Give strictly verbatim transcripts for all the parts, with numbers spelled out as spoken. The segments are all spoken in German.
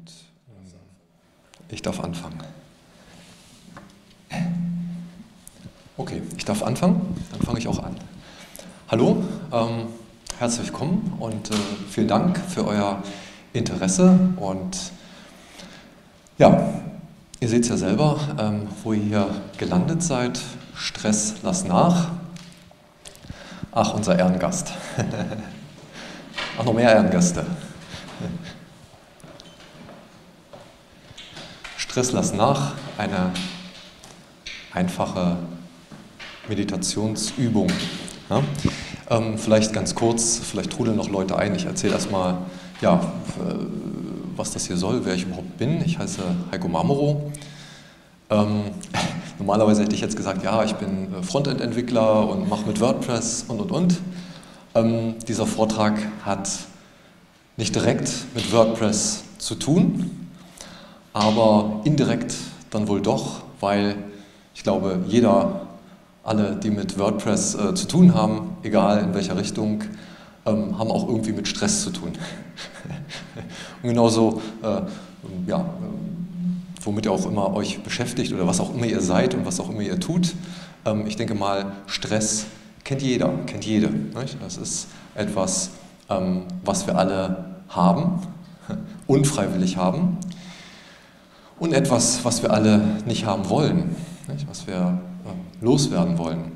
Und ich darf anfangen. Okay, ich darf anfangen, dann fange ich auch an. Hallo, ähm, herzlich willkommen und äh, vielen Dank für euer Interesse. Und ja, ihr seht es ja selber, ähm, wo ihr hier gelandet seid. Stress, lass nach. Ach, unser Ehrengast. Ach, noch mehr Ehrengäste. Stress, lass nach, eine einfache Meditationsübung. Ja? Ähm, vielleicht ganz kurz, vielleicht trudeln noch Leute ein. Ich erzähle erstmal, ja, was das hier soll, wer ich überhaupt bin. Ich heiße Heiko Marmorow. Ähm, normalerweise hätte ich jetzt gesagt, ja, ich bin Frontend-Entwickler und mache mit WordPress und und und. Ähm, dieser Vortrag hat nicht direkt mit WordPress zu tun, aber indirekt dann wohl doch, weil ich glaube, jeder, alle, die mit WordPress äh, zu tun haben, egal in welcher Richtung, ähm, haben auch irgendwie mit Stress zu tun. Und genauso, äh, ja, womit ihr auch immer euch beschäftigt oder was auch immer ihr seid und was auch immer ihr tut, ähm, ich denke mal, Stress kennt jeder, kennt jede. Nicht? Das ist etwas, ähm, was wir alle haben, unfreiwillig haben, und etwas, was wir alle nicht haben wollen, nicht? Was wir äh, loswerden wollen.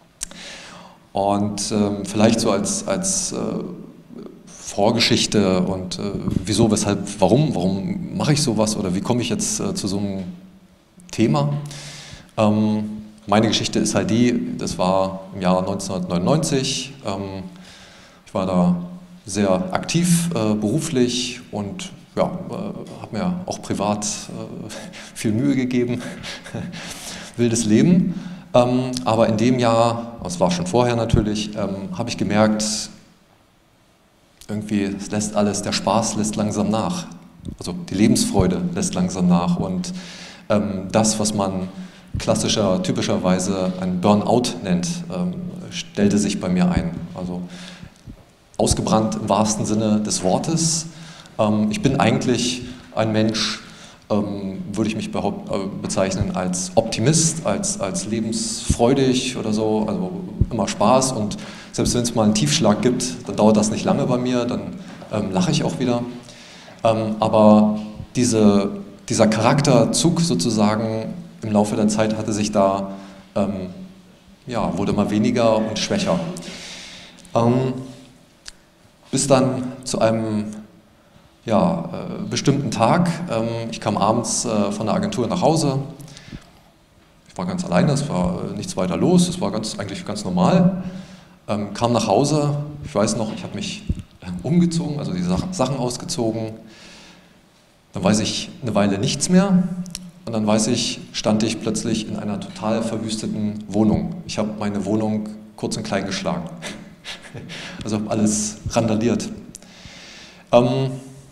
Und ähm, vielleicht so als, als äh, Vorgeschichte und äh, wieso, weshalb, warum, warum mache ich sowas oder wie komme ich jetzt äh, zu so einem Thema? Ähm, meine Geschichte ist halt die, das war im Jahr neunzehnhundertneunundneunzig, ähm, ich war da sehr aktiv äh, beruflich und ja, äh, habe mir auch privat äh, viel Mühe gegeben, wildes Leben. Ähm, aber in dem Jahr, das war schon vorher natürlich, ähm, habe ich gemerkt, irgendwie es lässt alles, der Spaß lässt langsam nach. Also die Lebensfreude lässt langsam nach. Und ähm, das, was man klassischer, typischerweise ein Burnout nennt, ähm, stellte sich bei mir ein. Also ausgebrannt im wahrsten Sinne des Wortes. Ähm, ich bin eigentlich ein Mensch, ähm, würde ich mich behaupt, äh, bezeichnen als Optimist, als, als lebensfreudig oder so, also immer Spaß, und selbst wenn es mal einen Tiefschlag gibt, dann dauert das nicht lange bei mir, dann ähm, lache ich auch wieder. Ähm, aber diese, dieser Charakterzug sozusagen im Laufe der Zeit hatte sich da, ähm, ja, wurde immer weniger und schwächer. Ähm, bis dann zu einem ja, äh, bestimmten Tag, ähm, ich kam abends äh, von der Agentur nach Hause, ich war ganz alleine, es war äh, nichts weiter los, es war ganz, eigentlich ganz normal, ähm, kam nach Hause, ich weiß noch, ich habe mich äh, umgezogen, also die Sach Sachen ausgezogen, dann weiß ich eine Weile nichts mehr und dann weiß ich, stand ich plötzlich in einer total verwüsteten Wohnung. Ich habe meine Wohnung kurz und klein geschlagen, also habe alles randaliert. Ähm,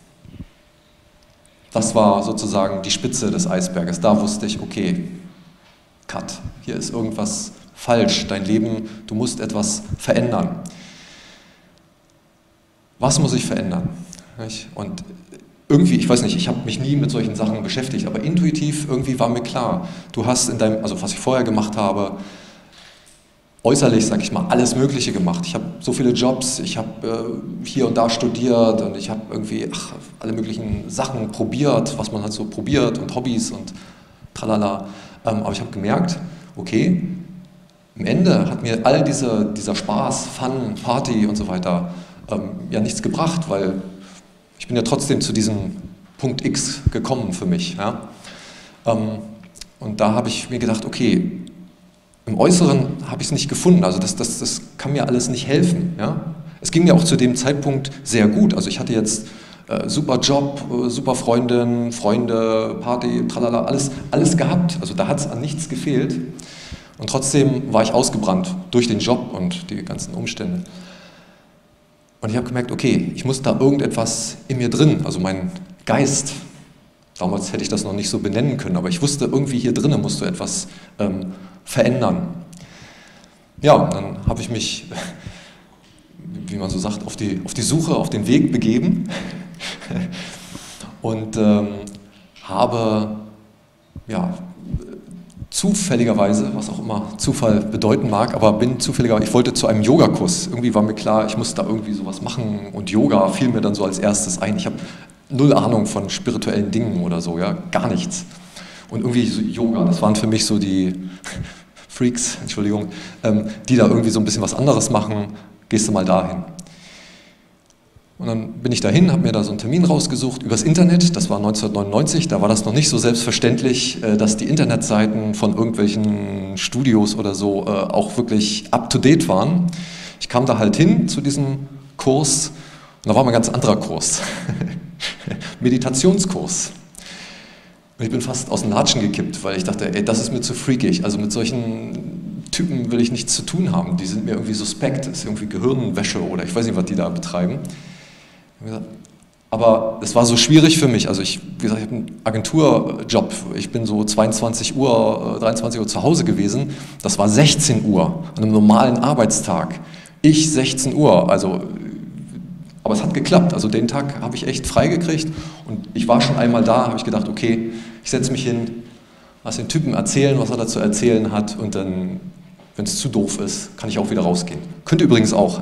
Das war sozusagen die Spitze des Eisberges. Da wusste ich, okay, Cut, hier ist irgendwas falsch, dein Leben, du musst etwas verändern. Was muss ich verändern? Und irgendwie, ich weiß nicht, ich habe mich nie mit solchen Sachen beschäftigt, aber intuitiv irgendwie war mir klar, du hast in deinem, also was ich vorher gemacht habe, äußerlich, sag ich mal, alles Mögliche gemacht. Ich habe so viele Jobs, ich habe äh, hier und da studiert und ich habe irgendwie ach, alle möglichen Sachen probiert, was man halt so probiert und Hobbys und tralala. Ähm, aber ich habe gemerkt, okay, am Ende hat mir all diese, dieser Spaß, Fun, Party und so weiter ähm, ja nichts gebracht, weil ich bin ja trotzdem zu diesem Punkt X gekommen für mich. Ja? Ähm, und da habe ich mir gedacht, okay, im Äußeren habe ich es nicht gefunden, also das, das, das kann mir alles nicht helfen. Ja? Es ging mir auch zu dem Zeitpunkt sehr gut, also ich hatte jetzt äh, super Job, äh, super Freundin, Freunde, Party, tralala, alles, alles gehabt, also da hat es an nichts gefehlt und trotzdem war ich ausgebrannt durch den Job und die ganzen Umstände. Und ich habe gemerkt, okay, ich muss da irgendetwas in mir drin, also mein Geist, damals hätte ich das noch nicht so benennen können, aber ich wusste, irgendwie hier drinnen musst du etwas ähm, verändern. Ja, und dann habe ich mich, wie man so sagt, auf die, auf die Suche, auf den Weg begeben und ähm, habe ja, zufälligerweise, was auch immer Zufall bedeuten mag, aber bin zufälligerweise, ich wollte zu einem Yogakurs. Irgendwie war mir klar, ich muss da irgendwie sowas machen und Yoga fiel mir dann so als erstes ein. Ich habe null Ahnung von spirituellen Dingen oder so, ja, gar nichts. Und irgendwie so Yoga, das waren für mich so die Freaks, Entschuldigung, ähm, die da irgendwie so ein bisschen was anderes machen, gehst du mal dahin. Und dann bin ich dahin, habe mir da so einen Termin rausgesucht übers Internet, das war neunzehnhundertneunundneunzig, da war das noch nicht so selbstverständlich, dass die Internetseiten von irgendwelchen Studios oder so auch wirklich up-to-date waren. Ich kam da halt hin zu diesem Kurs und da war mal ein ganz anderer Kurs, Meditationskurs. Und ich bin fast aus den Latschen gekippt, weil ich dachte, ey, das ist mir zu freakig, also mit solchen Typen will ich nichts zu tun haben, die sind mir irgendwie suspekt, das ist irgendwie Gehirnwäsche oder ich weiß nicht, was die da betreiben. Aber es war so schwierig für mich, also ich, wie gesagt, ich habe einen Agenturjob, ich bin so zweiundzwanzig Uhr, dreiundzwanzig Uhr zu Hause gewesen, das war sechzehn Uhr an einem normalen Arbeitstag, ich sechzehn Uhr, also, aber es hat geklappt, also den Tag habe ich echt frei gekriegt und ich war schon einmal da, habe ich gedacht, okay, ich setze mich hin, lass den Typen erzählen, was er da zu erzählen hat und dann, wenn es zu doof ist, kann ich auch wieder rausgehen. Könnt ihr übrigens auch.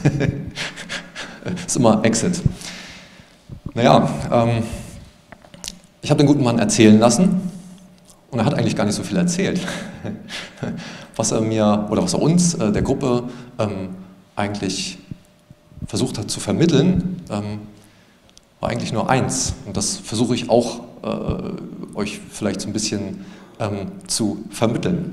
Ist immer Exit. Naja, ähm, ich habe den guten Mann erzählen lassen und er hat eigentlich gar nicht so viel erzählt. Was er mir, oder was er uns, äh, der Gruppe, ähm, eigentlich versucht hat zu vermitteln, ähm, war eigentlich nur eins. Und das versuche ich auch äh, euch vielleicht so ein bisschen ähm, zu vermitteln.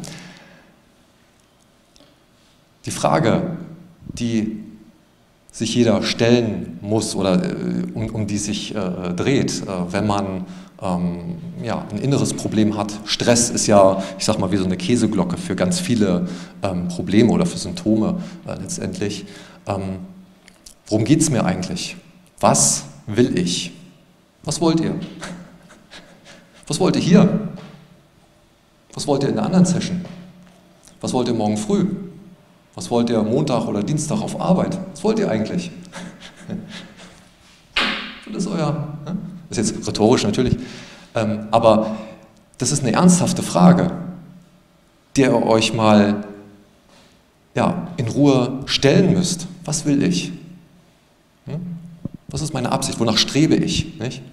Die Frage, die sich jeder stellen muss oder äh, um, um die sich äh, dreht, äh, wenn man ähm, ja, ein inneres Problem hat. Stress ist ja, ich sag mal, wie so eine Käseglocke für ganz viele ähm, Probleme oder für Symptome äh, letztendlich. Ähm, worum geht es mir eigentlich? Was will ich? Was wollt ihr? Was wollt ihr hier? Was wollt ihr in der anderen Session? Was wollt ihr morgen früh? Was wollt ihr Montag oder Dienstag auf Arbeit? Was wollt ihr eigentlich? Das ist euer, ne? Das ist jetzt rhetorisch natürlich, ähm, aber das ist eine ernsthafte Frage, der ihr euch mal ja, in Ruhe stellen müsst. Was will ich? Hm? Was ist meine Absicht? Wonach strebe ich? Nicht?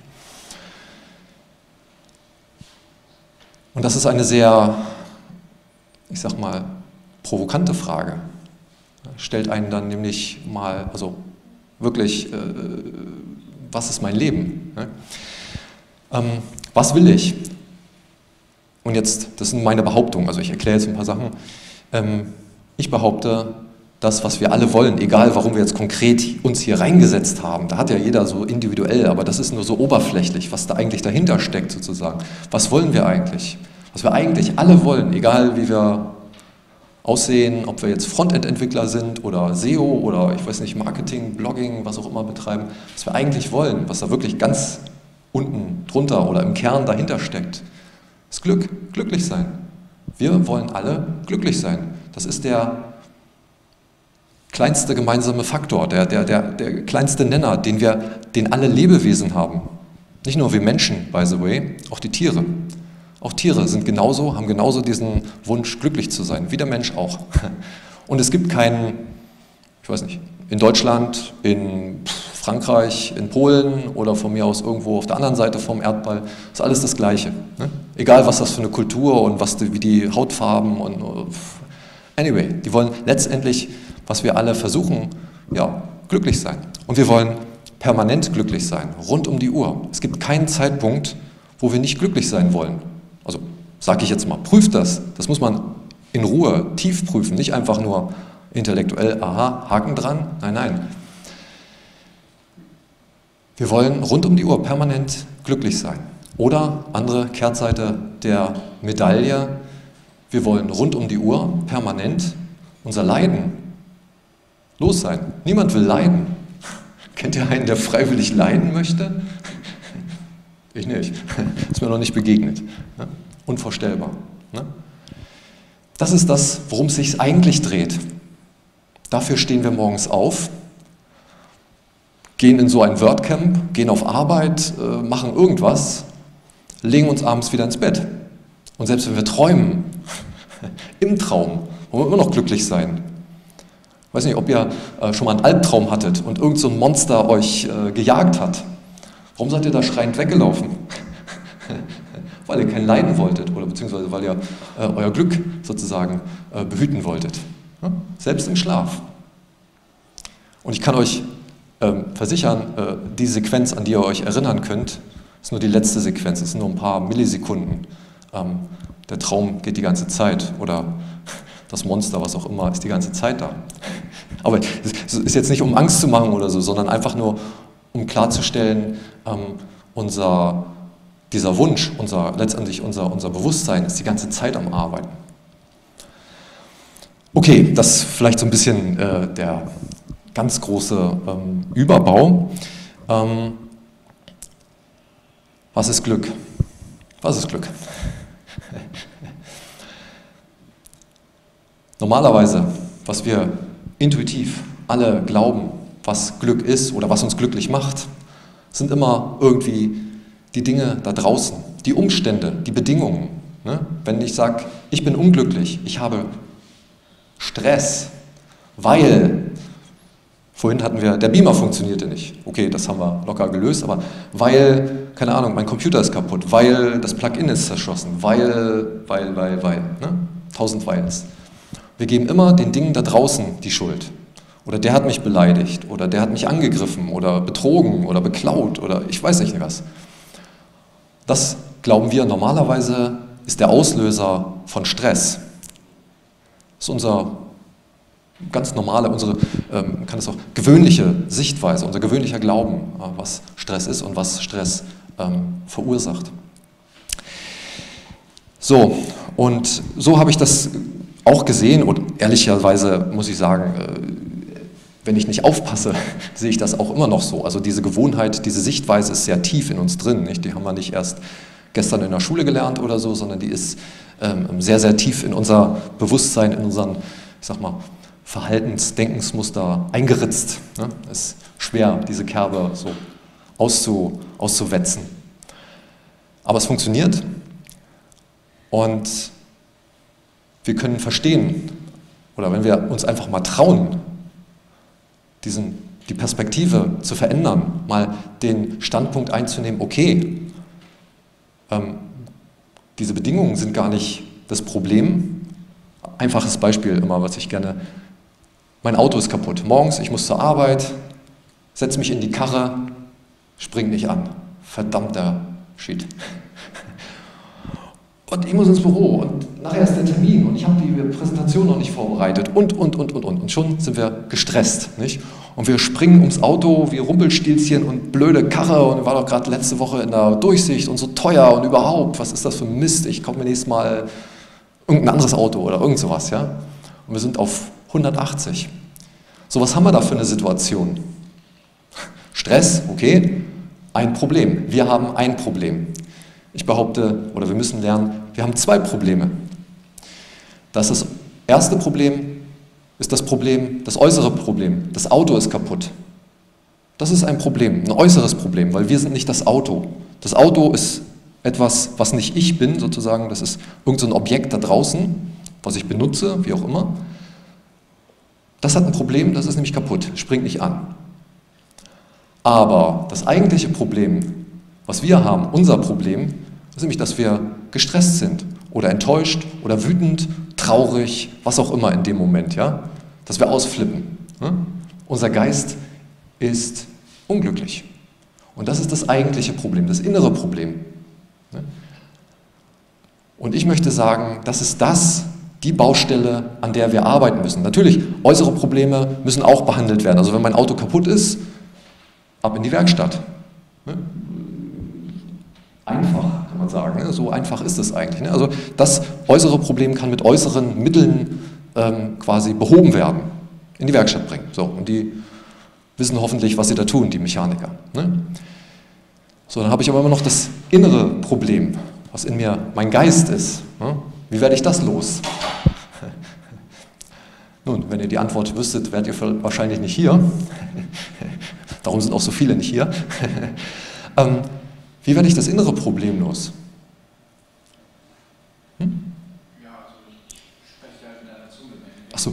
Und das ist eine sehr, ich sag mal, provokante Frage. Stellt einen dann nämlich mal, also wirklich, äh, was ist mein Leben? Ne? Ähm, was will ich? Und jetzt, das sind meine Behauptungen, also ich erkläre jetzt ein paar Sachen. Ähm, ich behaupte, das, was wir alle wollen, egal warum wir jetzt konkret uns hier reingesetzt haben, da hat ja jeder so individuell, aber das ist nur so oberflächlich, was da eigentlich dahinter steckt sozusagen. Was wollen wir eigentlich? Was wir eigentlich alle wollen, egal wie wir aussehen, ob wir jetzt Frontend-Entwickler sind oder S E O oder ich weiß nicht, Marketing, Blogging, was auch immer betreiben, was wir eigentlich wollen, was da wirklich ganz unten drunter oder im Kern dahinter steckt, ist Glück, glücklich sein. Wir wollen alle glücklich sein. Das ist der kleinste gemeinsame Faktor, der, der, der, der kleinste Nenner, den wir, den alle Lebewesen haben. Nicht nur wir Menschen, by the way, auch die Tiere. Auch Tiere sind genauso, haben genauso diesen Wunsch, glücklich zu sein, wie der Mensch auch. Und es gibt keinen, ich weiß nicht, in Deutschland, in Frankreich, in Polen oder von mir aus irgendwo auf der anderen Seite vom Erdball, ist alles das Gleiche. Ne? Egal, was das für eine Kultur und was die, wie die Hautfarben und anyway, die wollen letztendlich, was wir alle versuchen, ja, glücklich sein. Und wir wollen permanent glücklich sein, rund um die Uhr. Es gibt keinen Zeitpunkt, wo wir nicht glücklich sein wollen. Also sage ich jetzt mal, prüft das. Das muss man in Ruhe tief prüfen, nicht einfach nur intellektuell, aha, Haken dran. Nein, nein. Wir wollen rund um die Uhr permanent glücklich sein. Oder andere Kehrtseite der Medaille, wir wollen rund um die Uhr permanent unser Leiden los sein. Niemand will leiden. Kennt ihr einen, der freiwillig leiden möchte? Ich nicht. Ist mir noch nicht begegnet. Ne? Unvorstellbar. Ne? Das ist das, worum es sich eigentlich dreht. Dafür stehen wir morgens auf, gehen in so ein WordCamp, gehen auf Arbeit, äh, machen irgendwas, legen uns abends wieder ins Bett. Und selbst wenn wir träumen, im Traum, wollen wir immer noch glücklich sein. Ich weiß nicht, ob ihr äh, schon mal einen Albtraum hattet und irgend so ein Monster euch äh, gejagt hat. Warum seid ihr da schreiend weggelaufen? Weil ihr kein Leiden wolltet oder beziehungsweise weil ihr äh, euer Glück sozusagen äh, behüten wolltet. Ja? Selbst im Schlaf. Und ich kann euch ähm, versichern, äh, die Sequenz, an die ihr euch erinnern könnt, ist nur die letzte Sequenz, es sind nur ein paar Millisekunden. Ähm, der Traum geht die ganze Zeit oder das Monster, was auch immer, ist die ganze Zeit da. Aber es ist jetzt nicht, um Angst zu machen oder so, sondern einfach nur, um klarzustellen, ähm, unser, dieser Wunsch, unser, letztendlich unser, unser Bewusstsein ist die ganze Zeit am Arbeiten. Okay, das ist vielleicht so ein bisschen äh, der ganz große ähm, Überbau. Ähm, was ist Glück? Was ist Glück? Normalerweise, was wir intuitiv alle glauben, was Glück ist oder was uns glücklich macht, sind immer irgendwie die Dinge da draußen, die Umstände, die Bedingungen. Ne? Wenn ich sage, ich bin unglücklich, ich habe Stress, weil, vorhin hatten wir, der Beamer funktionierte nicht. Okay, das haben wir locker gelöst, aber weil, keine Ahnung, mein Computer ist kaputt, weil das Plugin ist zerschossen, weil, weil, weil, weil, ne? Tausend Weils. Wir geben immer den Dingen da draußen die Schuld. Oder der hat mich beleidigt, oder der hat mich angegriffen, oder betrogen, oder beklaut, oder ich weiß nicht was. Das, glauben wir, normalerweise ist der Auslöser von Stress. Das ist unser ganz normale, unsere, ähm, kann es auch gewöhnliche Sichtweise, unser gewöhnlicher Glauben, äh, was Stress ist und was Stress ähm, verursacht. So, und so habe ich das auch gesehen und ehrlicherweise muss ich sagen, äh, wenn ich nicht aufpasse, sehe ich das auch immer noch so. Also diese Gewohnheit, diese Sichtweise ist sehr tief in uns drin. Nicht? Die haben wir nicht erst gestern in der Schule gelernt oder so, sondern die ist ähm, sehr, sehr tief in unser Bewusstsein, in unseren, ich sag mal, Verhaltens-, Denkensmuster eingeritzt. Ne? Es ist schwer, diese Kerbe so auszu, auszuwetzen. Aber es funktioniert und wir können verstehen, oder wenn wir uns einfach mal trauen, diesen, die Perspektive zu verändern, mal den Standpunkt einzunehmen, okay, ähm, diese Bedingungen sind gar nicht das Problem. Einfaches Beispiel immer, was ich gerne, mein Auto ist kaputt. Morgens, ich muss zur Arbeit, setze mich in die Karre, spring nicht an. Verdammter Shit. Und ich muss ins Büro und nachher ist der Termin und ich habe die Präsentation noch nicht vorbereitet und, und, und, und, und. Und schon sind wir gestresst, nicht? Und wir springen ums Auto wie Rumpelstilzchen und blöde Karre und war doch gerade letzte Woche in der Durchsicht und so teuer und überhaupt, was ist das für ein Mist? Ich komme mir nächstes Mal irgendein anderes Auto oder irgend sowas, ja? Und wir sind auf hundertachtzig. So, was haben wir da für eine Situation? Stress, okay, ein Problem. Wir haben ein Problem. Ich behaupte, oder wir müssen lernen, wir haben zwei Probleme. Das, ist das erste Problem ist das Problem, das äußere Problem. Das Auto ist kaputt. Das ist ein Problem, ein äußeres Problem, weil wir sind nicht das Auto. Das Auto ist etwas, was nicht ich bin, sozusagen, das ist irgend so ein Objekt da draußen, was ich benutze, wie auch immer. Das hat ein Problem, das ist nämlich kaputt, springt nicht an. Aber das eigentliche Problem, was wir haben, unser Problem, ist nämlich, dass wir gestresst sind oder enttäuscht oder wütend, traurig, was auch immer in dem Moment, ja? Dass wir ausflippen. Ne? Unser Geist ist unglücklich. Und das ist das eigentliche Problem, das innere Problem. Ne? Und ich möchte sagen, das ist das, die Baustelle, an der wir arbeiten müssen. Natürlich, äußere Probleme müssen auch behandelt werden. Also wenn mein Auto kaputt ist, ab in die Werkstatt. Ne? Einfach, kann man sagen. Ne? So einfach ist es eigentlich. Ne? Also das äußere Problem kann mit äußeren Mitteln ähm, quasi behoben werden. In die Werkstatt bringen. So, und die wissen hoffentlich, was sie da tun, die Mechaniker. Ne? So, dann habe ich aber immer noch das innere Problem, was in mir mein Geist ist. Ne? Wie werde ich das los? Nun, wenn ihr die Antwort wüsstet, wärt ihr wahrscheinlich nicht hier. Darum sind auch so viele nicht hier. ähm, wie werde ich das innere Problem los? Hm? Ja, also ich spreche halt mit einer Zunge. Ach so.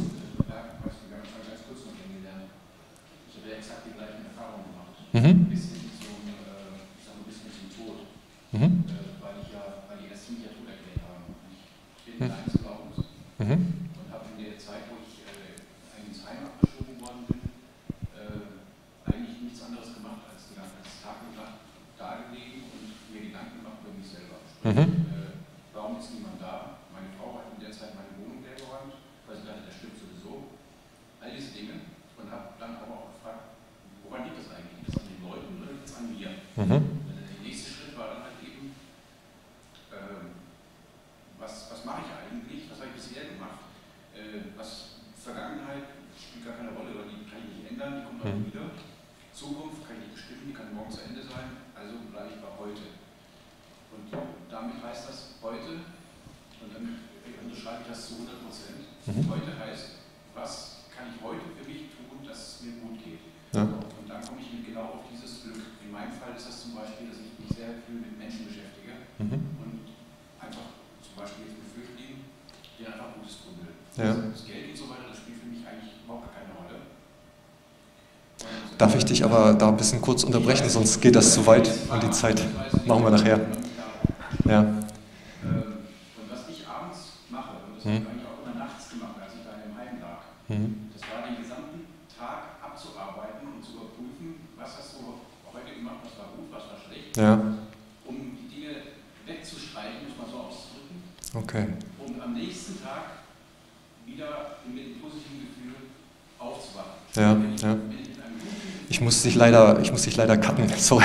Ich habe ja exakt die gleichen Erfahrungen gemacht. Mhm. Bis hin zum, äh, ich sag mal, bis hin zum Tod. Mhm. Äh, weil ich ja, weil die Ärzte mich ja tot erklärt haben. Ich bin mhm. eines Glaubens. Mhm. Und habe in der Zeit, wo ich äh, ins Heim abgeschoben worden bin, äh, eigentlich nichts anderes gemacht, als, als Tag und Nacht da gelegen und mir Gedanken gemacht über mich selber. Mhm. Äh, warum ist niemand da? Meine Frau hat in der Zeit meine Wohnung leer geräumt, weil sie dachte, das stimmt sowieso. All diese Dinge. Und habe dann aber auch gefragt, woran liegt das eigentlich? Liegt das an den Leuten oder liegt es an mir? Mhm. Der nächste Schritt war dann halt eben, äh, was, was mache ich eigentlich? Was habe ich bisher gemacht? Äh, was Vergangenheit spielt gar keine Rolle, weil die kann ich nicht ändern, die kommt auch Mhm. wieder. Zukunft kann ich nicht bestimmen, die kann morgen zu Ende sein, also bleibe ich bei heute. Und damit heißt das heute, und dann unterschreibe ich das zu hundert Prozent, Mhm. heute heißt, was kann ich heute für mich tun, dass es mir gut geht. Ja. Und dann komme ich genau auf dieses Glück. In meinem Fall ist das zum Beispiel, dass ich mich sehr viel mit Menschen beschäftige Mhm. und einfach zum Beispiel jetzt mit Flüchtlingen, die einfach Gutes tun will. Ja. Das Geld und so weiter, das spielt für mich eigentlich überhaupt keine Rolle. Und Darf ich dich aber da ein bisschen kurz unterbrechen, sonst geht das zu weit und die Zeit machen wir nachher. Ja. Und was ich abends mache, und das Mhm. habe ich eigentlich auch immer nachts gemacht, als ich da im Heim lag, Mhm. das war den gesamten Tag abzuarbeiten und zu überprüfen, was hast du heute gemacht, was war gut, was war schlecht, Ja. um die Dinge wegzustreichen, muss man so auszudrücken, Okay. um am nächsten Tag wieder mit einem positiven Gefühl aufzuwachen. Ja, Wenn ich, ja. wenn ich, mit einem guten Gefühl Ich muss dich leider, ich muss dich leider cutten, sorry.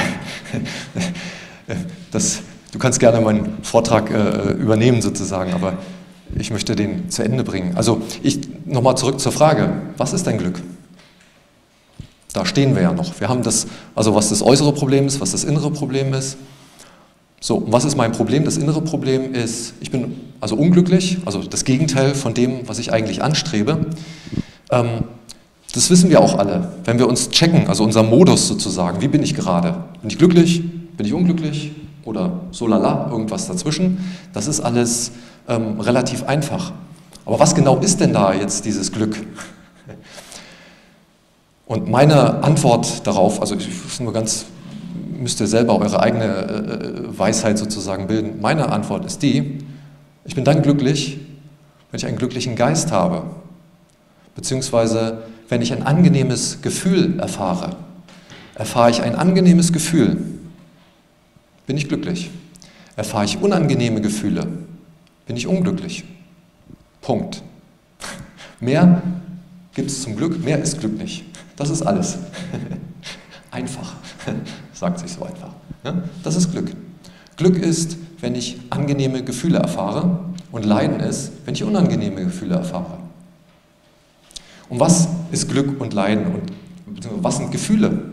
Das, du kannst gerne meinen Vortrag äh, übernehmen sozusagen, aber ich möchte den zu Ende bringen. Also ich nochmal zurück zur Frage, was ist dein Glück? Da stehen wir ja noch. Wir haben das, also was das äußere Problem ist, was das innere Problem ist. So, und was ist mein Problem? Das innere Problem ist, ich bin also unglücklich, also das Gegenteil von dem, was ich eigentlich anstrebe. Ähm, das wissen wir auch alle, wenn wir uns checken, also unser Modus sozusagen, wie bin ich gerade? Bin ich glücklich? Bin ich unglücklich? Oder so lala, irgendwas dazwischen? Das ist alles ähm, relativ einfach. Aber was genau ist denn da jetzt dieses Glück? Und meine Antwort darauf, also ich nur ganz, müsst ihr selber eure eigene äh, Weisheit sozusagen bilden. Meine Antwort ist die, ich bin dann glücklich, wenn ich einen glücklichen Geist habe, beziehungsweise wenn ich ein angenehmes Gefühl erfahre. Erfahre ich ein angenehmes Gefühl, bin ich glücklich. Erfahre ich unangenehme Gefühle, bin ich unglücklich. Punkt. Mehr gibt es zum Glück, mehr ist Glück nicht. Das ist alles. Einfach, sagt sich so einfach. Ja? Das ist Glück. Glück ist, wenn ich angenehme Gefühle erfahre, und Leiden ist, wenn ich unangenehme Gefühle erfahre. Und was ist Glück und Leiden? Und was sind Gefühle?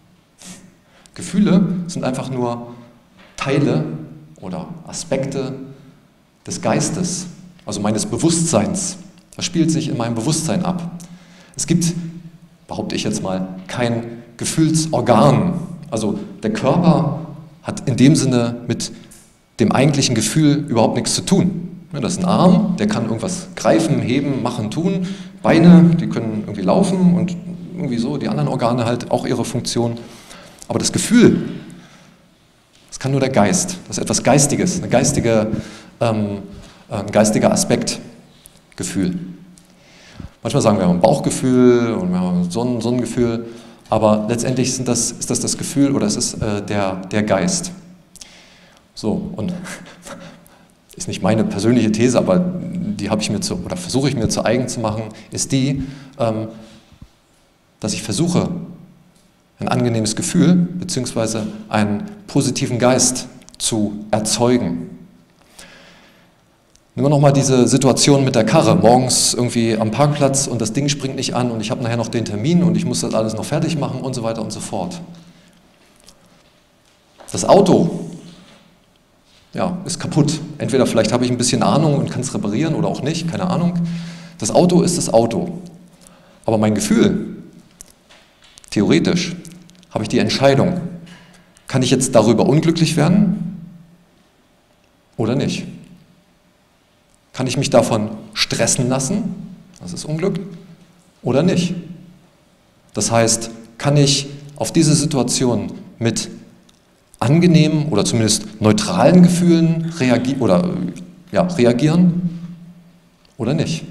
Gefühle sind einfach nur Teile oder Aspekte des Geistes, also meines Bewusstseins. Das spielt sich in meinem Bewusstsein ab. Es gibt, behaupte ich jetzt mal, kein Gefühlsorgan. Also der Körper hat in dem Sinne mit dem eigentlichen Gefühl überhaupt nichts zu tun. Das ist ein Arm, der kann irgendwas greifen, heben, machen, tun. Beine, die können irgendwie laufen und irgendwie so, die anderen Organe halt auch ihre Funktion. Aber das Gefühl, das kann nur der Geist. Das ist etwas Geistiges, eine geistige, ähm, ein geistiger Aspekt, Gefühl. Manchmal sagen wir, wir haben ein Bauchgefühl und wir haben so ein, so ein Gefühl, aber letztendlich sind das, ist das das Gefühl oder es ist äh, der, der Geist. So, und ist nicht meine persönliche These, aber die habe ich mir zu, oder versuche ich mir zu eigen zu machen, ist die, ähm, dass ich versuche, ein angenehmes Gefühl bzw. einen positiven Geist zu erzeugen. Nehmen wir nochmal diese Situation mit der Karre, morgens irgendwie am Parkplatz und das Ding springt nicht an und ich habe nachher noch den Termin und ich muss das alles noch fertig machen und so weiter und so fort. Das Auto, ja, ist kaputt. Entweder vielleicht habe ich ein bisschen Ahnung und kann es reparieren oder auch nicht, keine Ahnung. Das Auto ist das Auto. Aber mein Gefühl, theoretisch, habe ich die Entscheidung. Kann ich jetzt darüber unglücklich werden oder nicht? Kann ich mich davon stressen lassen, das ist Unglück, oder nicht? Das heißt, kann ich auf diese Situation mit angenehmen oder zumindest neutralen Gefühlen reagi- oder, ja, reagieren oder nicht?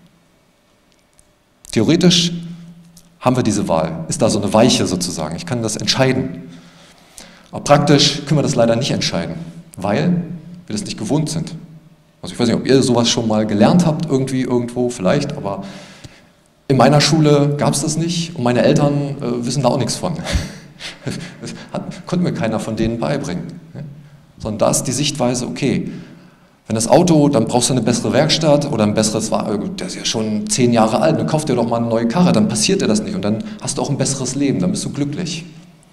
Theoretisch haben wir diese Wahl, ist da so eine Weiche sozusagen, ich kann das entscheiden. Aber praktisch können wir das leider nicht entscheiden, weil wir das nicht gewohnt sind. Also ich weiß nicht, ob ihr sowas schon mal gelernt habt, irgendwie, irgendwo, vielleicht, aber in meiner Schule gab es das nicht und meine Eltern äh, wissen da auch nichts von. Das hat, konnte mir keiner von denen beibringen. Ne? Sondern da ist die Sichtweise, okay, wenn das Auto, dann brauchst du eine bessere Werkstatt oder ein besseres, der ist ja schon zehn Jahre alt, dann kauf dir doch mal eine neue Karre, dann passiert dir das nicht und dann hast du auch ein besseres Leben, dann bist du glücklich.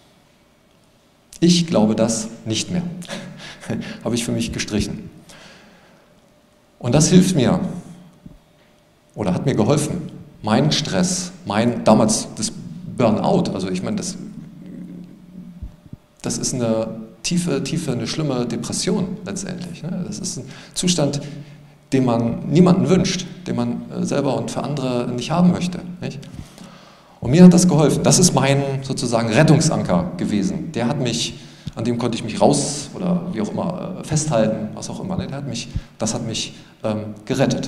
Ich glaube das nicht mehr. Habe ich für mich gestrichen. Und das hilft mir oder hat mir geholfen, mein Stress, mein damals das Burnout, also ich meine, das, das ist eine tiefe, tiefe, eine schlimme Depression letztendlich. Ne? Das ist ein Zustand, den man niemandem wünscht, den man selber und für andere nicht haben möchte. Nicht? Und mir hat das geholfen. Das ist mein sozusagen Rettungsanker gewesen. Der hat mich, an dem konnte ich mich raus oder wie auch immer festhalten, was auch immer. Ne? Der hat mich, das hat mich ähm, gerettet.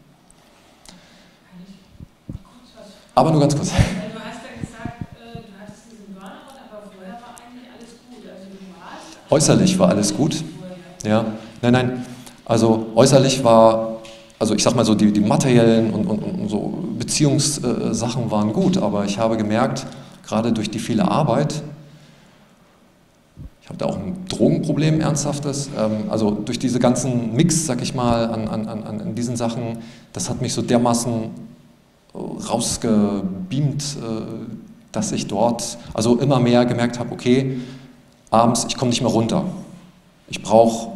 Aber nur ganz kurz. Du hast ja gesagt, du hattest diesen Burnout, aber vorher war eigentlich alles gut. Also du warst äußerlich war alles gut. Ja, nein, nein. Also äußerlich war, also ich sag mal so, die, die materiellen und, und, und so Beziehungssachen waren gut, aber ich habe gemerkt, gerade durch die viele Arbeit, ich habe da auch ein Drogenproblem, ernsthaftes, ähm, also durch diese ganzen Mix, sag ich mal, an, an, an, an diesen Sachen, das hat mich so dermaßen rausgebeamt, dass ich dort also immer mehr gemerkt habe, okay, abends, ich komme nicht mehr runter. Ich brauche,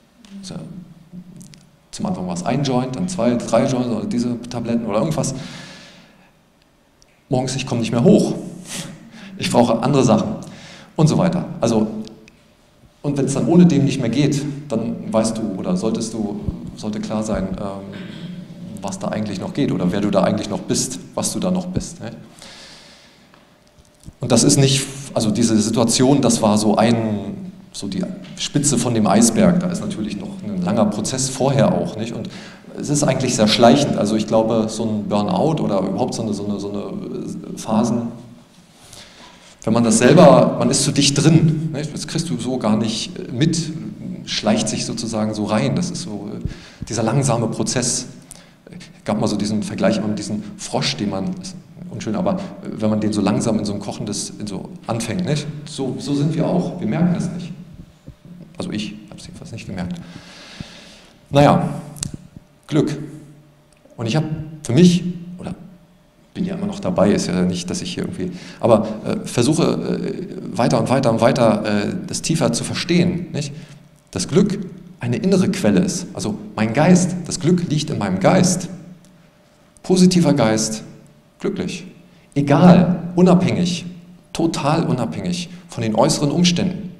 zum Anfang war es ein Joint, dann zwei, drei Joints oder diese Tabletten oder irgendwas. Morgens, ich komme nicht mehr hoch. Ich brauche andere Sachen und so weiter. Also, und wenn es dann ohne dem nicht mehr geht, dann weißt du oder solltest du, sollte klar sein, ähm, was da eigentlich noch geht oder wer du da eigentlich noch bist, was du da noch bist. Ne? Und das ist nicht, also diese Situation, das war so ein, so die Spitze von dem Eisberg, da ist natürlich noch ein langer Prozess vorher auch, nicht? Und es ist eigentlich sehr schleichend, also ich glaube, so ein Burnout oder überhaupt so eine, so eine, so eine Phasen, wenn man das selber, man ist zu dicht drin, nicht? Das kriegst du so gar nicht mit, schleicht sich sozusagen so rein, das ist so dieser langsame Prozess. Es gab mal so diesen Vergleich mit diesem Frosch, den man, ist unschön, aber wenn man den so langsam in so ein kochendes, in so anfängt, nicht? So, so sind wir auch, wir merken das nicht. Also ich habe es jedenfalls nicht gemerkt. Naja, Glück. Und ich habe für mich, oder bin ja immer noch dabei, ist ja nicht, dass ich hier irgendwie, aber äh, versuche äh, weiter und weiter und weiter äh, das tiefer zu verstehen, nicht? Das Glück eine innere Quelle ist, also mein Geist, das Glück liegt in meinem Geist. Positiver Geist, glücklich. Egal, unabhängig, total unabhängig von den äußeren Umständen.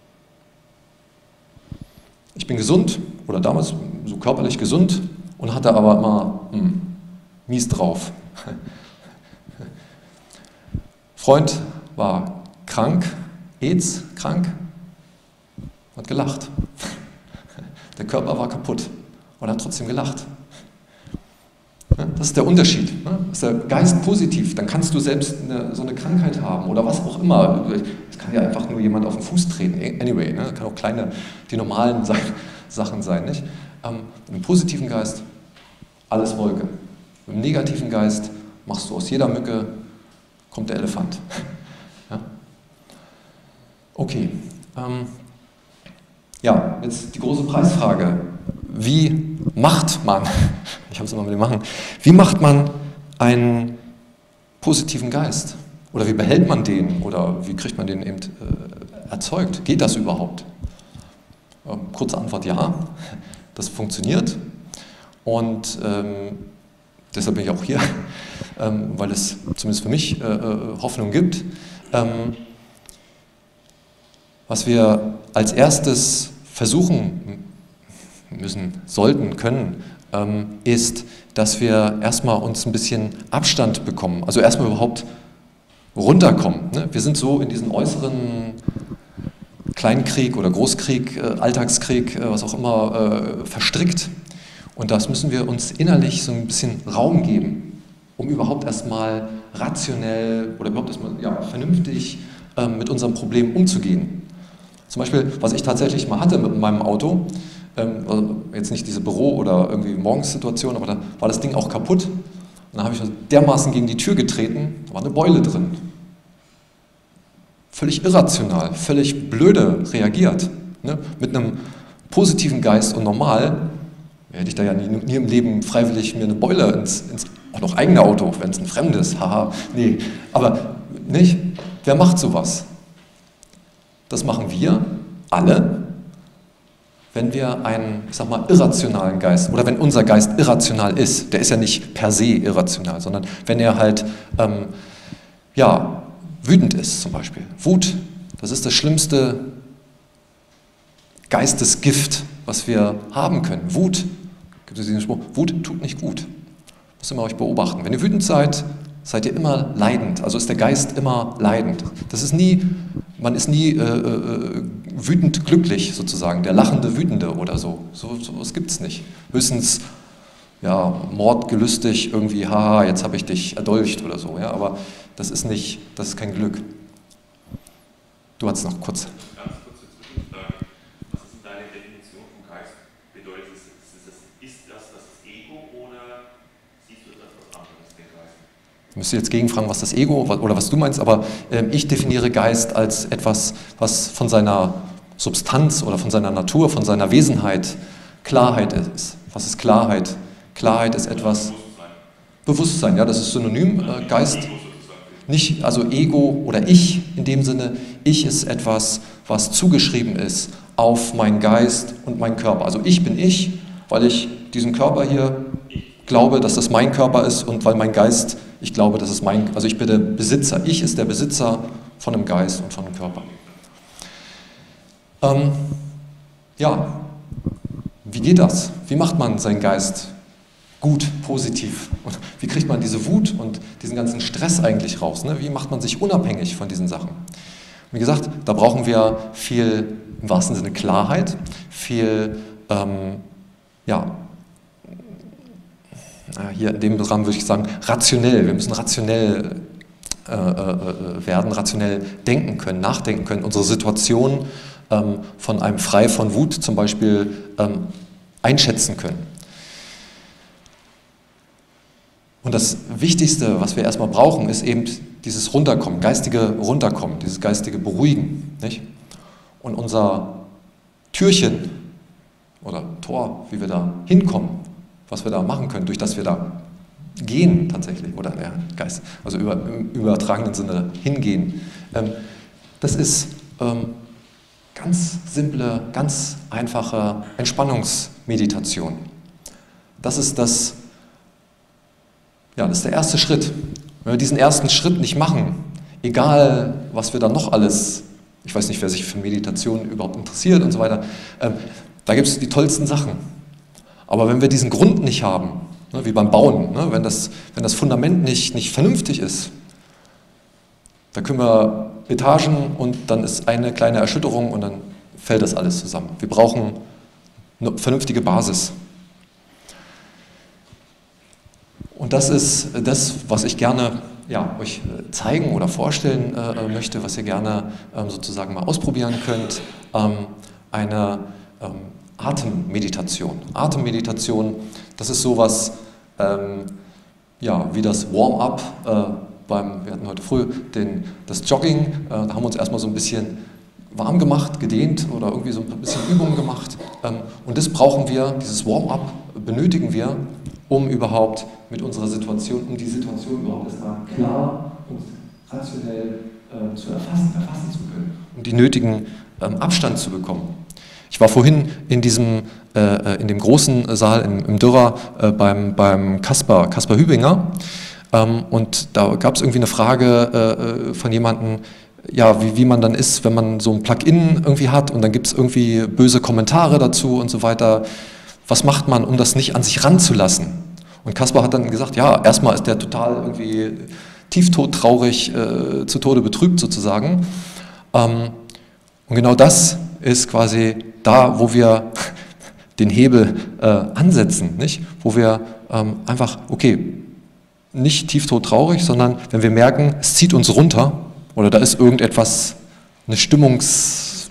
Ich bin gesund, oder damals so körperlich gesund, und hatte aber immer hm, mies drauf. Freund war krank, AIDS krank, hat gelacht. Der Körper war kaputt und hat trotzdem gelacht. Das ist der Unterschied. Ist der Geist positiv, dann kannst du selbst eine, so eine Krankheit haben oder was auch immer. Es kann ja einfach nur jemand auf den Fuß treten. Anyway, ne? Kann auch kleine, die normalen Sachen sein. Nicht? Ähm, mit einem positiven Geist alles Wolke. Mit einem negativen Geist machst du aus jeder Mücke, kommt der Elefant. Ja? Okay. Ähm, Ja, jetzt die große Preisfrage. Wie macht man, ich habe es immer mit dem Machen, wie macht man einen positiven Geist? Oder wie behält man den? Oder wie kriegt man den eben äh, erzeugt? Geht das überhaupt? Ähm, kurze Antwort, ja, das funktioniert. Und ähm, deshalb bin ich auch hier, ähm, weil es zumindest für mich äh, Hoffnung gibt. Ähm, Was wir als erstes versuchen müssen, sollten, können, ähm, ist, dass wir erstmal uns ein bisschen Abstand bekommen, also erstmal überhaupt runterkommen. Ne? Wir sind so in diesen äußeren Kleinkrieg oder Großkrieg, äh, Alltagskrieg, äh, was auch immer, äh, verstrickt. Und das müssen wir uns innerlich so ein bisschen Raum geben, um überhaupt erstmal rationell oder überhaupt erstmal ja, vernünftig äh, mit unserem Problem umzugehen. Zum Beispiel, was ich tatsächlich mal hatte mit meinem Auto, ähm, also jetzt nicht diese Büro- oder irgendwie Morgenssituation, aber da war das Ding auch kaputt. Und dann habe ich dermaßen gegen die Tür getreten, da war eine Beule drin. Völlig irrational, völlig blöde reagiert. Ne? Mit einem positiven Geist und normal hätte ich da ja nie, nie im Leben freiwillig mir eine Beule ins, ins auch noch eigene Auto, wenn es ein fremdes, haha, nee, aber nicht. Wer macht sowas? Das machen wir alle, wenn wir einen, ich sag mal, irrationalen Geist, oder wenn unser Geist irrational ist, der ist ja nicht per se irrational, sondern wenn er halt, ähm, ja, wütend ist zum Beispiel. Wut, das ist das schlimmste Geistesgift, was wir haben können. Wut, gibt es diesen Spruch, Wut tut nicht gut. Müsst ihr mal euch beobachten. Wenn ihr wütend seid, seid ihr immer leidend. Also ist der Geist immer leidend. Das ist nie, man ist nie äh, äh, wütend glücklich sozusagen, der lachende Wütende oder so. So, so was gibt es nicht. Höchstens, ja, mordgelüstig irgendwie, haha, jetzt habe ich dich erdolcht oder so. Ja, aber das ist nicht, das ist kein Glück. Du hattest noch kurz. Ganz kurze Zwischenfrage. Was ist denn deine Definition vom Geist? Bedeutet es, ist das, ist das das Ego oder siehst du das was anderes, den Geist? Ich müsste jetzt gegenfragen, was das Ego oder was du meinst, aber äh, ich definiere Geist als etwas, was von seiner Substanz oder von seiner Natur, von seiner Wesenheit Klarheit ist. Was ist Klarheit? Klarheit ist etwas... Bewusstsein, Bewusstsein, ja, das ist synonym, äh, Geist. Nicht, also Ego oder Ich in dem Sinne, Ich ist etwas, was zugeschrieben ist auf meinen Geist und meinen Körper. Also ich bin ich, weil ich diesen Körper hier glaube, dass das mein Körper ist und weil mein Geist, ich glaube, dass es mein, also ich bin der Besitzer. Ich ist der Besitzer von dem Geist und von dem Körper. Ähm, ja, wie geht das? Wie macht man seinen Geist gut, positiv? Und wie kriegt man diese Wut und diesen ganzen Stress eigentlich raus? Ne? Wie macht man sich unabhängig von diesen Sachen? Wie gesagt, da brauchen wir viel, im wahrsten Sinne, Klarheit, viel, ähm, ja, hier in dem Rahmen würde ich sagen, rationell. Wir müssen rationell äh, äh, werden, rationell denken können, nachdenken können, unsere Situation ähm, von einem frei von Wut zum Beispiel ähm, einschätzen können. Und das Wichtigste, was wir erstmal brauchen, ist eben dieses Runterkommen, geistige Runterkommen, dieses geistige Beruhigen. Nicht? Und unser Türchen oder Tor, wie wir da hinkommen, was wir da machen können, durch das wir da gehen tatsächlich, oder ja, Geist, also über, im übertragenen Sinne hingehen, ähm, das ist ähm, ganz simple, ganz einfache Entspannungsmeditation. Das ist das Ja, das ist der erste Schritt. Wenn wir diesen ersten Schritt nicht machen, egal was wir dann noch alles, ich weiß nicht, wer sich für Meditation überhaupt interessiert und so weiter, ähm, da gibt es die tollsten Sachen. Aber wenn wir diesen Grund nicht haben, ne, wie beim Bauen, ne, wenn, das, wenn das Fundament nicht, nicht vernünftig ist, da können wir Etagen und dann ist eine kleine Erschütterung und dann fällt das alles zusammen. Wir brauchen eine vernünftige Basis. Und das ist das, was ich gerne ja, euch zeigen oder vorstellen äh, möchte, was ihr gerne ähm, sozusagen mal ausprobieren könnt. Ähm, eine ähm, Atemmeditation. Atemmeditation, das ist sowas ähm, ja, wie das Warm-up äh, beim, wir hatten heute früh den, das Jogging, äh, da haben wir uns erstmal so ein bisschen warm gemacht, gedehnt oder irgendwie so ein bisschen Übungen gemacht. Ähm, und das brauchen wir, dieses Warm-up benötigen wir, um überhaupt mit unserer Situation, um die Situation überhaupt erstmal klar und rationell äh, zu erfassen, erfassen zu können, um die nötigen ähm, Abstand zu bekommen. Ich war vorhin in diesem, äh, in dem großen Saal im, im Dürrer äh, beim, beim Kaspar, Kaspar Hübinger ähm, und da gab es irgendwie eine Frage äh, von jemandem, ja, wie, wie man dann ist, wenn man so ein Plugin irgendwie hat und dann gibt es irgendwie böse Kommentare dazu und so weiter. Was macht man, um das nicht an sich ranzulassen? Und Kaspar hat dann gesagt, ja, erstmal ist der total irgendwie tieftot traurig, äh, zu Tode betrübt sozusagen. Ähm, und genau das ist quasi da, wo wir den Hebel äh, ansetzen, nicht? Wo wir ähm, einfach, okay, nicht tieftot traurig, sondern wenn wir merken, es zieht uns runter oder da ist irgendetwas, eine Stimmungs...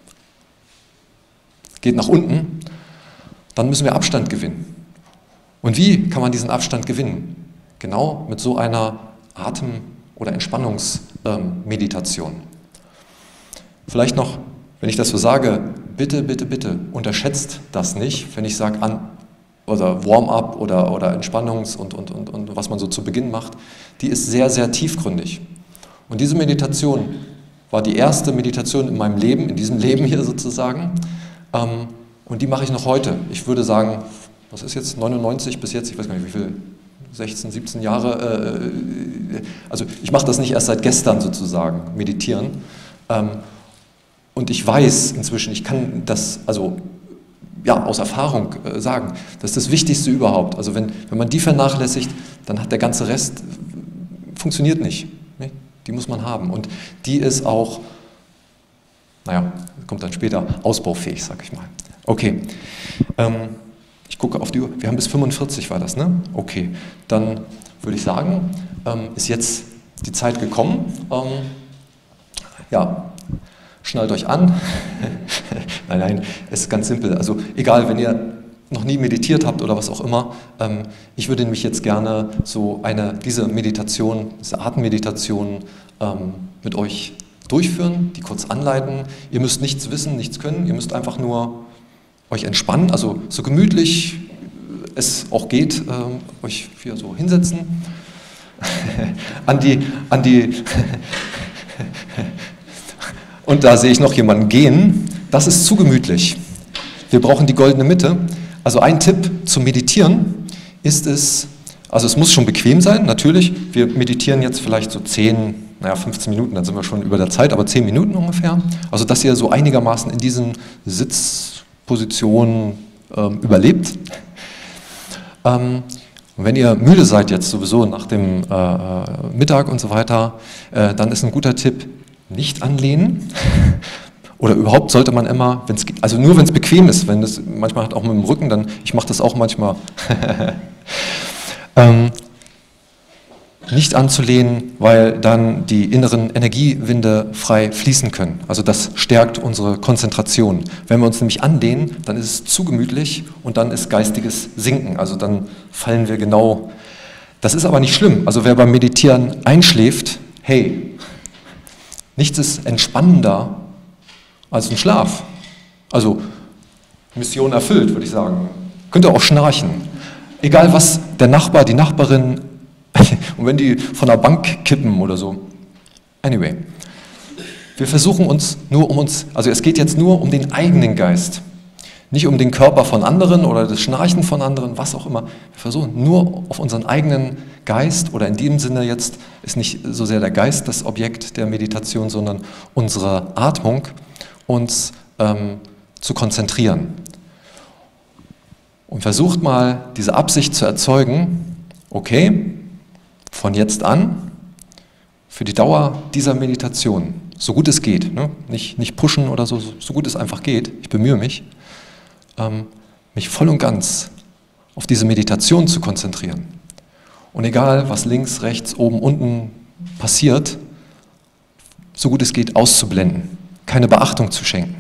geht nach unten, dann müssen wir Abstand gewinnen. Und wie kann man diesen Abstand gewinnen? Genau mit so einer Atem- oder Entspannungsmeditation. Ähm, Vielleicht noch, wenn ich das so sage, bitte, bitte, bitte, unterschätzt das nicht, wenn ich sage an oder Warm-up oder, oder Entspannungs- und, und, und, und was man so zu Beginn macht, die ist sehr, sehr tiefgründig. Und diese Meditation war die erste Meditation in meinem Leben, in diesem Leben hier sozusagen, ähm, und die mache ich noch heute. Ich würde sagen, was ist jetzt, neunundneunzig bis jetzt, ich weiß gar nicht wie viel, sechzehn, siebzehn Jahre, äh, also ich mache das nicht erst seit gestern sozusagen, meditieren. Ähm, und ich weiß inzwischen, ich kann das, also ja, aus Erfahrung äh, sagen, das ist das Wichtigste überhaupt. Also wenn, wenn man die vernachlässigt, dann hat der ganze Rest, funktioniert nicht. Ne? Die muss man haben. Und die ist auch, naja, kommt dann später, ausbaufähig, sag ich mal. Okay, ähm, ich gucke auf die Uhr, wir haben bis fünfundvierzig war das, ne? Okay, dann würde ich sagen, ähm, ist jetzt die Zeit gekommen. Ähm, ja, schnallt euch an. Nein, nein, es ist ganz simpel. Also egal, wenn ihr noch nie meditiert habt oder was auch immer, ähm, ich würde nämlich jetzt gerne so eine, diese Meditation, diese Atemmeditation ähm, mit euch durchführen, die kurz anleiten. Ihr müsst nichts wissen, nichts können, ihr müsst einfach nur euch entspannen, also so gemütlich es auch geht, ähm, euch hier so hinsetzen. an die, an die und da sehe ich noch jemanden gehen. Das ist zu gemütlich. Wir brauchen die goldene Mitte. Also ein Tipp zum Meditieren ist es, also es muss schon bequem sein, natürlich. Wir meditieren jetzt vielleicht so zehn, naja, fünfzehn Minuten, dann sind wir schon über der Zeit, aber zehn Minuten ungefähr. Also dass ihr so einigermaßen in diesen Sitzpositionen ähm, überlebt. Ähm, und wenn ihr müde seid jetzt sowieso nach dem äh, Mittag und so weiter, äh, dann ist ein guter Tipp, nicht anlehnen. Oder überhaupt sollte man immer, wenn es, also nur wenn es bequem ist, wenn das manchmal hat auch mit dem Rücken, dann, ich mache das auch manchmal, ähm, nicht anzulehnen, weil dann die inneren Energiewinde frei fließen können. Also das stärkt unsere Konzentration. Wenn wir uns nämlich anlehnen, dann ist es zu gemütlich und dann ist geistiges Sinken. Also dann fallen wir genau, das ist aber nicht schlimm. Also wer beim Meditieren einschläft, hey, nichts ist entspannender als ein Schlaf. Also Mission erfüllt, würde ich sagen. Könnt ihr auch schnarchen. Egal was der Nachbar, die Nachbarin, und wenn die von der Bank kippen oder so. Anyway, wir versuchen uns nur um uns, also es geht jetzt nur um den eigenen Geist. Nicht um den Körper von anderen oder das Schnarchen von anderen, was auch immer. Wir versuchen nur auf unseren eigenen Geist, oder in dem Sinne jetzt ist nicht so sehr der Geist das Objekt der Meditation, sondern unsere Atmung, uns ähm, zu konzentrieren. Und versucht mal diese Absicht zu erzeugen, okay, von jetzt an, für die Dauer dieser Meditation, so gut es geht, ne? nicht, nicht pushen oder so, so gut es einfach geht, ich bemühe mich, ähm, mich voll und ganz auf diese Meditation zu konzentrieren. Und egal, was links, rechts, oben, unten passiert, so gut es geht auszublenden, keine Beachtung zu schenken.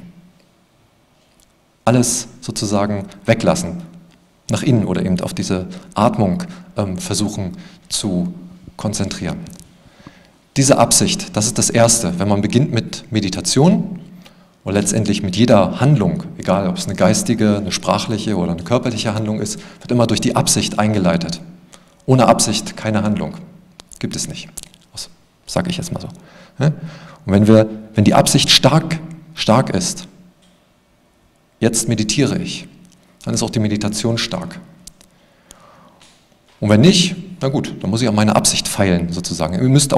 Alles sozusagen weglassen, nach innen oder eben auf diese Atmung ähm, versuchen zu konzentrieren. Diese Absicht, das ist das Erste, wenn man beginnt mit Meditation und letztendlich mit jeder Handlung, egal ob es eine geistige, eine sprachliche oder eine körperliche Handlung ist, wird immer durch die Absicht eingeleitet. Ohne Absicht keine Handlung. Gibt es nicht. Das sage ich jetzt mal so. Und wenn wir, wenn die Absicht stark, stark ist, jetzt meditiere ich, dann ist auch die Meditation stark. Und wenn nicht, na gut, dann muss ich an meine Absicht feilen, sozusagen. Ihr müsst auch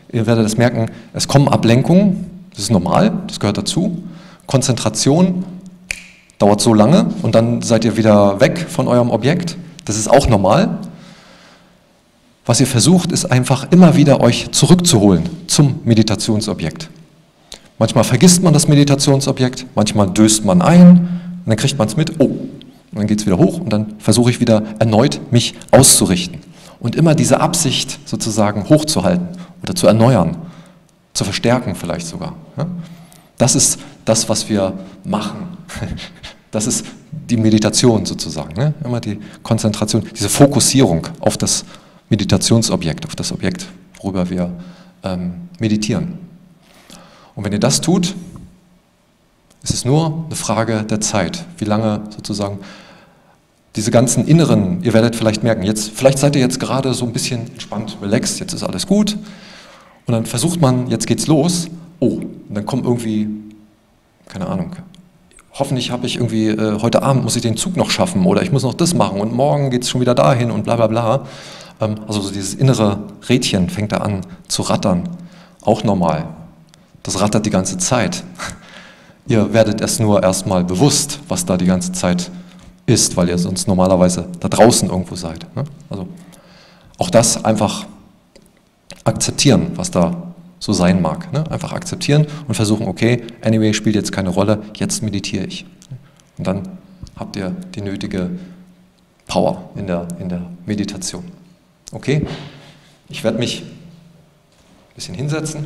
Ihr werdet es merken, es kommen Ablenkungen, das ist normal, das gehört dazu. Konzentration dauert so lange und dann seid ihr wieder weg von eurem Objekt, das ist auch normal. Was ihr versucht, ist einfach immer wieder euch zurückzuholen zum Meditationsobjekt. Manchmal vergisst man das Meditationsobjekt, manchmal döst man ein und dann kriegt man es mit, oh, und dann geht es wieder hoch und dann versuche ich wieder erneut, mich auszurichten. Und immer diese Absicht sozusagen hochzuhalten oder zu erneuern, zu verstärken vielleicht sogar. Das ist das, was wir machen. Das ist die Meditation sozusagen. Immer die Konzentration, diese Fokussierung auf das Meditationsobjekt, auf das Objekt, worüber wir ähm, meditieren. Und wenn ihr das tut, ist es nur eine Frage der Zeit, wie lange sozusagen diese ganzen inneren, ihr werdet vielleicht merken, jetzt, vielleicht seid ihr jetzt gerade so ein bisschen entspannt, relaxed, jetzt ist alles gut und dann versucht man, jetzt geht's los, oh, und dann kommt irgendwie, keine Ahnung, hoffentlich habe ich irgendwie, äh, heute Abend muss ich den Zug noch schaffen oder ich muss noch das machen und morgen geht es schon wieder dahin und bla bla bla. Ähm, also so dieses innere Rädchen fängt da an zu rattern, auch normal. Das rattert die ganze Zeit. Ihr werdet es nur erstmal bewusst, was da die ganze Zeit ist, weil ihr sonst normalerweise da draußen irgendwo seid. Ne? Also auch das einfach akzeptieren, was da so sein mag. Ne? Einfach akzeptieren und versuchen, okay, anyway, spielt jetzt keine Rolle, jetzt meditiere ich. Und dann habt ihr die nötige Power in der, in der Meditation. Okay, ich werde mich ein bisschen hinsetzen.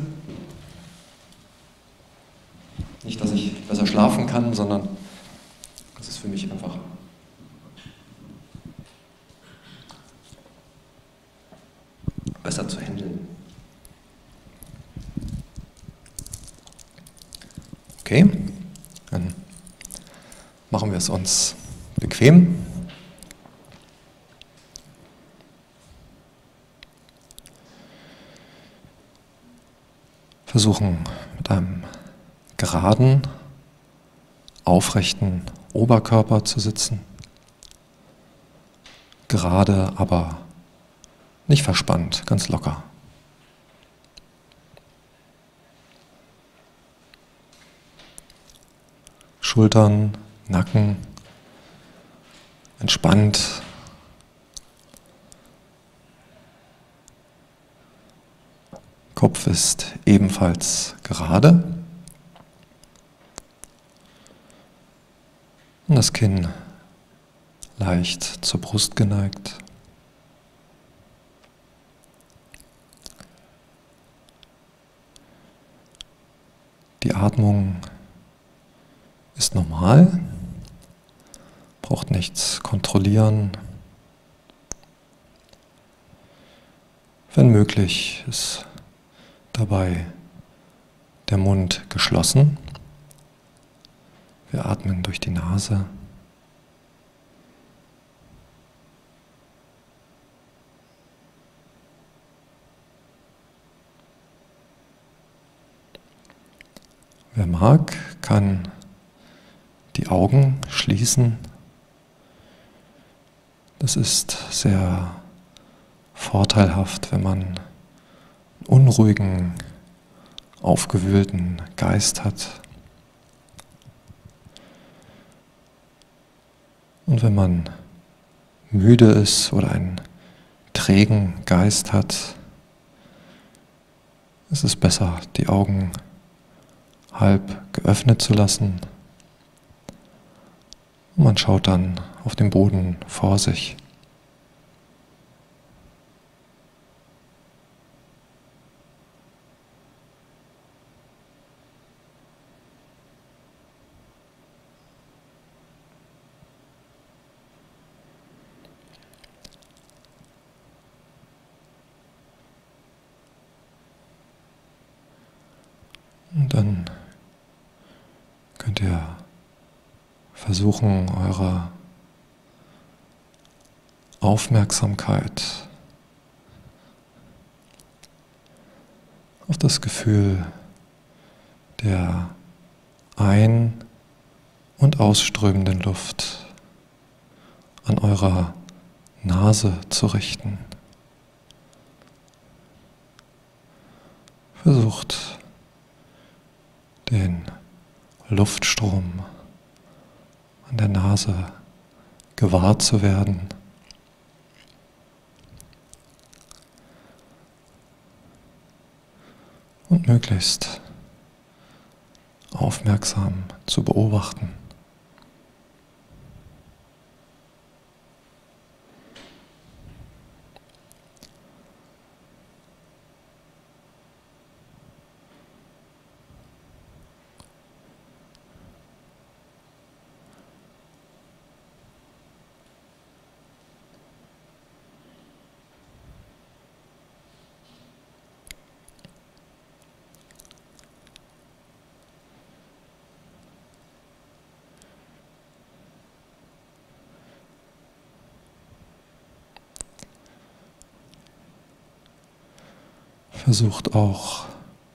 Nicht, dass ich besser schlafen kann, sondern das ist für mich einfach besser zu handeln. Okay, dann machen wir es uns bequem. Versuchen mit einem geraden, aufrechten Oberkörper zu sitzen. Gerade, aber nicht verspannt, ganz locker. Schultern, Nacken entspannt. Kopf ist ebenfalls gerade. Und das Kinn leicht zur Brust geneigt. Die Atmung ist normal, braucht nichts kontrollieren. Wenn möglich, ist dabei der Mund geschlossen. Wir atmen durch die Nase. Wer mag, kann die Augen schließen. Das ist sehr vorteilhaft, wenn man einen unruhigen, aufgewühlten Geist hat. Und wenn man müde ist oder einen trägen Geist hat, ist es besser, die Augen halb geöffnet zu lassen. Und man schaut dann auf den Boden vor sich. Und dann könnt ihr versuchen, eure Aufmerksamkeit auf das Gefühl der ein- und ausströmenden Luft an eurer Nase zu richten. Versucht, den Luftstrom an der Nase gewahr zu werden. Und möglichst aufmerksam zu beobachten. Versucht auch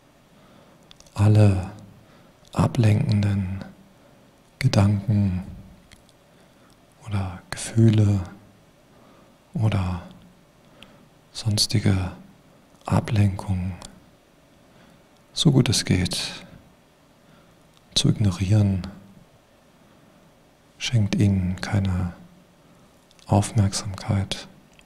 alle ablenkenden Gedanken oder Gefühle oder sonstige Ablenkungen, so gut es geht, zu ignorieren. Schenkt ihnen keine Aufmerksamkeit.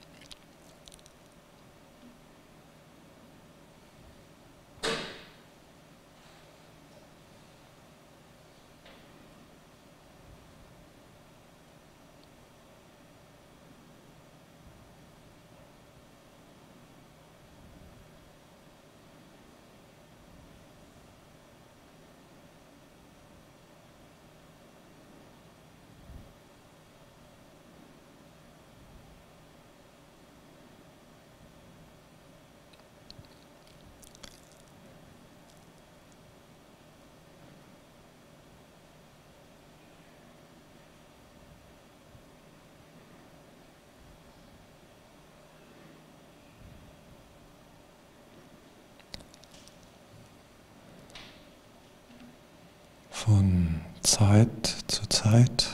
Von Zeit zu Zeit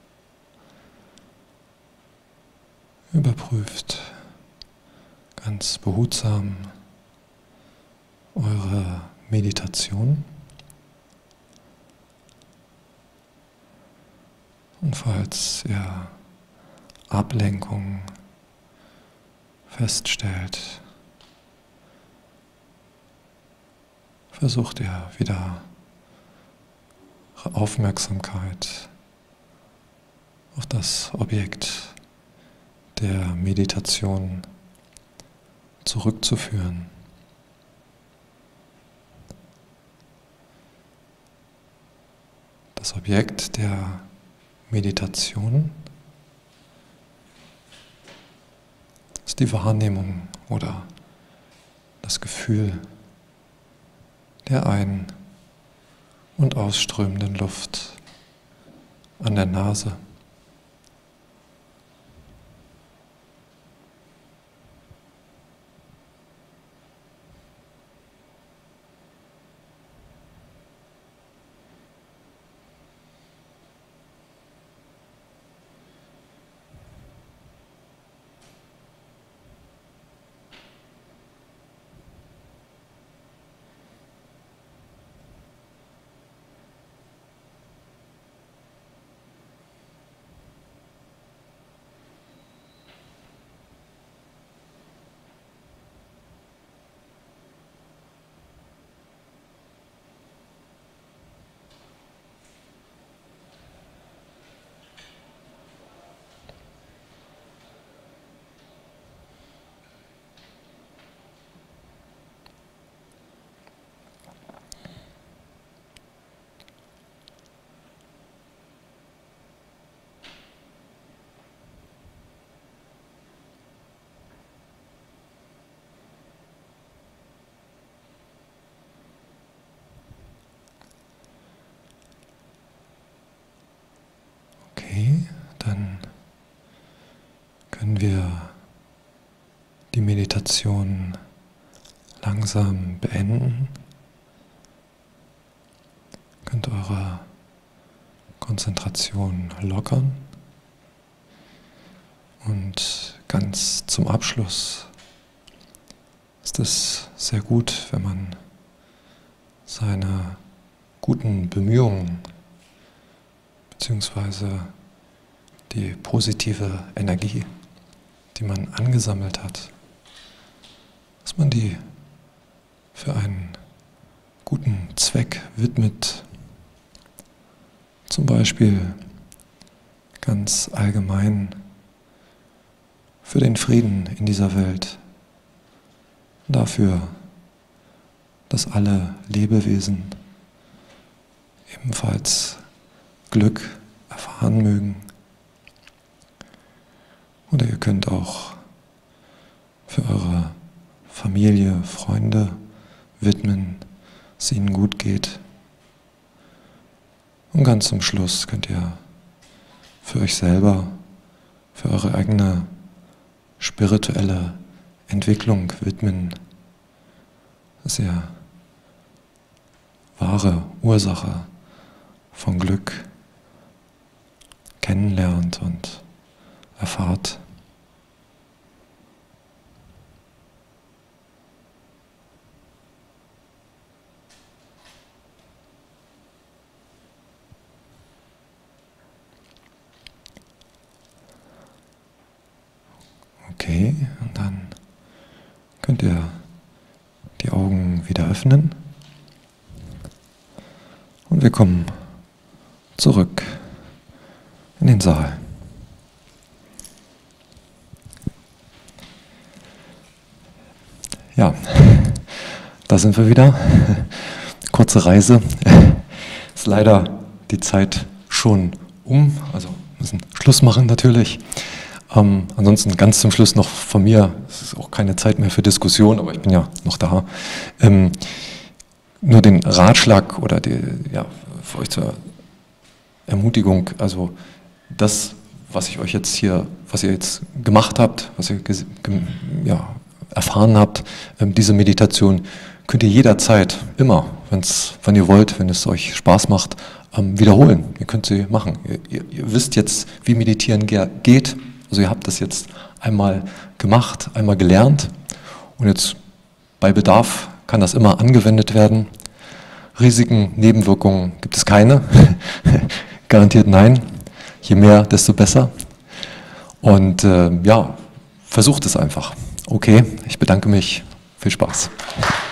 überprüft ganz behutsam eure Meditation und falls ihr Ablenkung feststellt, versucht ihr wieder Aufmerksamkeit auf das Objekt der Meditation zurückzuführen. Das Objekt der Meditation ist die Wahrnehmung oder das Gefühl der Ein- und ausströmenden Luft an der Nase. Okay, dann können wir die Meditation langsam beenden. Könnt eure Konzentration lockern und ganz zum Abschluss ist es sehr gut, wenn man seine guten Bemühungen beziehungsweise die positive Energie, die man angesammelt hat, dass man die für einen guten Zweck widmet, zum Beispiel ganz allgemein für den Frieden in dieser Welt, dafür, dass alle Lebewesen ebenfalls Glück erfahren mögen. Oder ihr könnt auch für eure Familie, Freunde widmen, dass es ihnen gut geht. Und ganz zum Schluss könnt ihr für euch selber, für eure eigene spirituelle Entwicklung widmen, dass ihr wahre Ursache von Glück kennenlernt und erfahrt. Okay, und dann könnt ihr die Augen wieder öffnen und wir kommen zurück in den Saal. Ja, da sind wir wieder. Kurze Reise. Ist leider die Zeit schon um, also müssen Schluss machen natürlich. Ähm, ansonsten ganz zum Schluss noch von mir, es ist auch keine Zeit mehr für Diskussion, aber ich bin ja noch da. Ähm, nur den Ratschlag oder die, ja, für euch zur Ermutigung, also das, was ich euch jetzt hier, was ihr jetzt gemacht habt, was ihr ja, erfahren habt, ähm, diese Meditation könnt ihr jederzeit, immer, wenn's, wenn ihr wollt, wenn es euch Spaß macht, ähm, wiederholen. Ihr könnt sie machen. Ihr, ihr, ihr wisst jetzt, wie Meditieren ge geht. Also ihr habt das jetzt einmal gemacht, einmal gelernt und jetzt bei Bedarf kann das immer angewendet werden. Risiken, Nebenwirkungen gibt es keine. Garantiert nein. Je mehr, desto besser. Und äh, ja, versucht es einfach. Okay, ich bedanke mich. Viel Spaß.